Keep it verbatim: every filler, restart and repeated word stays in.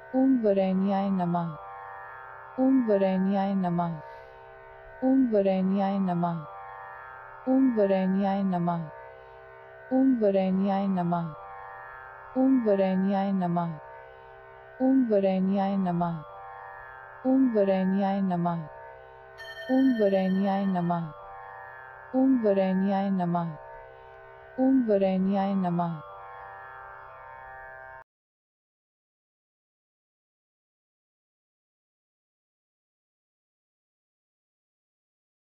ओम वरेण्याय नमः। ओम वरेण्याय नमः। ओम वरेण्याय नमः। ओम वरेण्याय नमः। ओम वरेण्याय नमः। ओम वरेण्याय नमः। ओम वरेण्याय नमः। ओम वरेण्याय नमः। ओम वरेण्याय नमः। ओम वरेण्याय नमः। ओम वरेण्याय नमः।